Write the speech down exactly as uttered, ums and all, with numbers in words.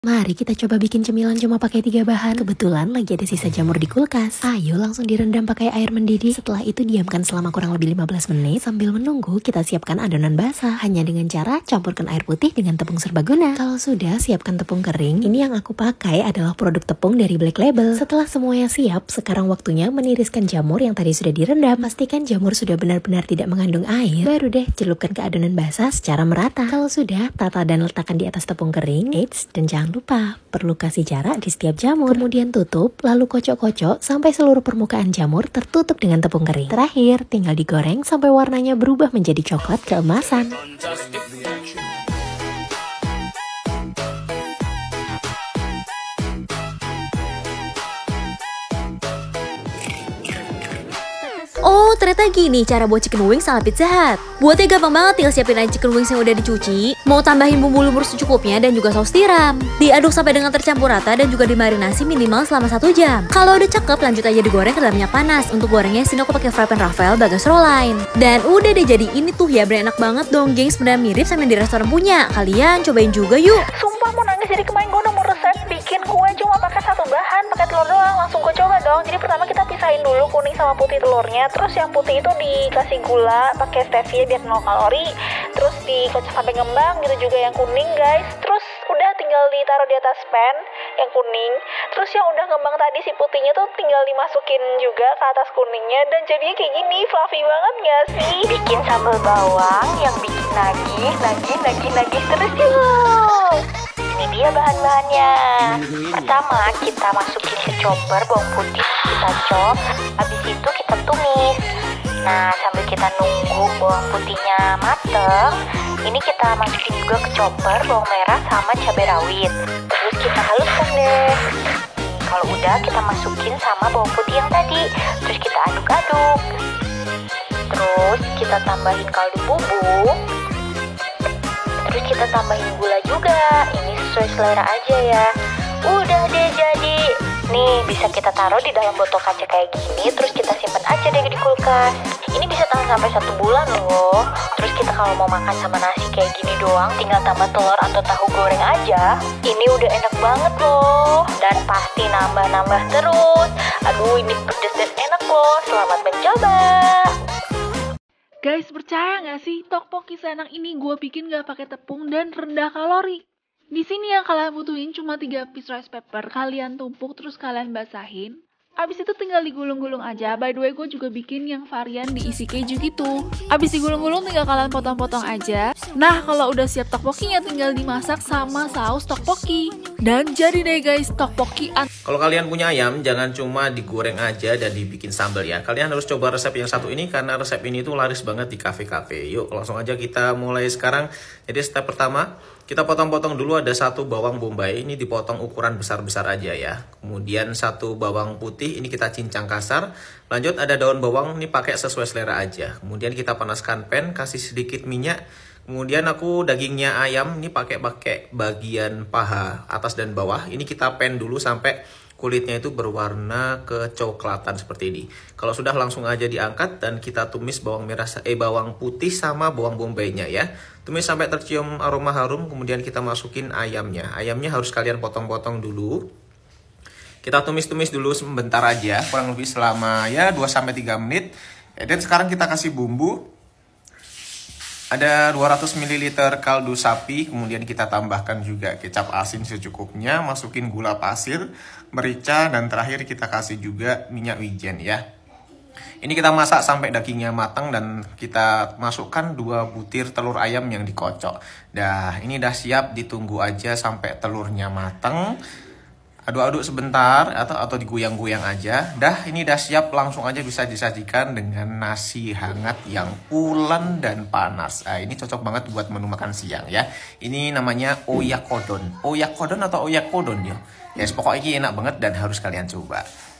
Mari kita coba bikin cemilan cuma pakai tiga bahan. Kebetulan lagi ada sisa jamur di kulkas. Ayo langsung direndam pakai air mendidih. Setelah itu diamkan selama kurang lebih lima belas menit. Sambil menunggu kita siapkan adonan basah. Hanya dengan cara campurkan air putih dengan tepung serbaguna. Kalau sudah siapkan tepung kering. Ini yang aku pakai adalah produk tepung dari Black Label. Setelah semuanya siap, sekarang waktunya meniriskan jamur yang tadi sudah direndam. Pastikan jamur sudah benar-benar tidak mengandung air. Baru deh celupkan ke adonan basah secara merata. Kalau sudah, tata dan letakkan di atas tepung kering. Eits, dan jangan lupa, perlu kasih jarak di setiap jamur. Kemudian tutup, lalu kocok-kocok sampai seluruh permukaan jamur tertutup dengan tepung kering. Terakhir, tinggal digoreng sampai warnanya berubah menjadi coklat keemasan. Oh, ternyata gini cara buat chicken wings ala Pizza Hut. Buatnya gampang banget, tinggal siapin aja chicken wings yang udah dicuci. Mau tambahin bumbu lumur secukupnya dan juga saus tiram. Diaduk sampai dengan tercampur rata dan juga dimarinasi minimal selama satu jam. Kalau udah cakep, lanjut aja digoreng ke dalam minyak panas. Untuk gorengnya sini aku pakai fry pan Rafael bagas Roline. Dan udah deh jadi ini tuh ya, bener enak banget dong gengs, bener mirip sama yang di restoran punya. Kalian cobain juga yuk. Sumpah mau nangis, jadi kemarin gue nemu resep bikin kue cuma pakai satu bahan, pakai telur doang. Langsung gue coba dong. Jadi pertama kita pisahin dulu kuning sama putih telurnya. Terus yang putih itu dikasih gula pakai stevia biar nol kalori. Terus dikocok sampai ngembang gitu juga yang kuning guys. Terus udah tinggal ditaruh di atas pan yang kuning. Terus yang udah ngembang tadi si putihnya tuh tinggal dimasukin juga ke atas kuningnya. Dan jadinya kayak gini, fluffy banget gak sih? Bikin sambal bawang yang bikin nagih, nagih, nagih, nagih terus yuk. Ini dia bahan-bahannya. Pertama kita masukin ke chopper bawang putih, kita chop. Habis itu kita tumis. Nah sambil kita nunggu bawang putihnya mateng, ini kita masukin juga ke chopper bawang merah sama cabai rawit. Terus kita haluskan deh. Kalau udah kita masukin sama bawang putih yang tadi. Terus kita aduk-aduk. Terus kita tambahin kaldu bubuk. Terus kita tambahin gula juga. Ini sesuai selera aja ya. Udah deh jadi. Nih bisa kita taruh di dalam botol kaca kayak gini. Terus kita simpan aja deh di kulkas. Ini bisa tahan sampai satu bulan loh. Terus kita kalau mau makan sama nasi kayak gini doang, tinggal tambah telur atau tahu goreng aja. Ini udah enak banget loh. Dan pasti nambah-nambah terus. Aduh ini pedes dan enak loh. Selamat mencoba. Guys, percaya nggak sih, tteokbokki seenak ini gue bikin nggak pakai tepung dan rendah kalori. Di sini yang kalian butuhin cuma tiga piece rice paper, kalian tumpuk terus kalian basahin. Abis itu tinggal digulung-gulung aja. By the way, gue juga bikin yang varian diisi keju gitu. Abis digulung-gulung tinggal kalian potong-potong aja. Nah, kalau udah siap tteokbokkinya tinggal dimasak sama saus tteokbokki. Dan jadi deh guys, tteokbokki. Kalau kalian punya ayam, jangan cuma digoreng aja dan dibikin sambal ya. Kalian harus coba resep yang satu ini karena resep ini tuh laris banget di kafe-kafe. Yuk, langsung aja kita mulai sekarang. Jadi step pertama, kita potong-potong dulu. Ada satu bawang bombay, ini dipotong ukuran besar-besar aja ya. Kemudian satu bawang putih, ini kita cincang kasar. Lanjut ada daun bawang, ini pakai sesuai selera aja. Kemudian kita panaskan pan, kasih sedikit minyak. Kemudian aku dagingnya ayam, ini pakai pakai bagian paha atas dan bawah. Ini kita pan dulu sampai kulitnya itu berwarna kecoklatan seperti ini. Kalau sudah langsung aja diangkat dan kita tumis bawang merah eh bawang putih sama bawang bombaynya ya. Tumis sampai tercium aroma harum, kemudian kita masukin ayamnya. Ayamnya harus kalian potong-potong dulu. Kita tumis-tumis dulu sebentar aja, kurang lebih selama ya dua sampai tiga menit. Dan sekarang kita kasih bumbu. Ada dua ratus mililiter kaldu sapi, kemudian kita tambahkan juga kecap asin secukupnya, masukin gula pasir, merica, dan terakhir kita kasih juga minyak wijen ya. Ini kita masak sampai dagingnya matang dan kita masukkan dua butir telur ayam yang dikocok. Dah, ini udah siap, ditunggu aja sampai telurnya matang. Aduk-aduk sebentar atau atau digoyang-goyang aja. Dah, ini udah siap, langsung aja bisa disajikan dengan nasi hangat yang pulen dan panas. Nah, ini cocok banget buat menu makan siang ya. Ini namanya oyakodon. Oyakodon atau oyakodon ya. Ya, yes, pokoknya ini enak banget dan harus kalian coba.